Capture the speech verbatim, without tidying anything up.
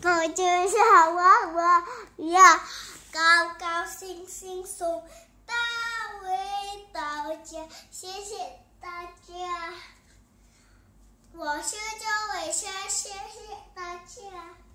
我就是好娃娃要高高兴兴送大卫到家，谢谢大家。我是周伟轩，谢谢大家。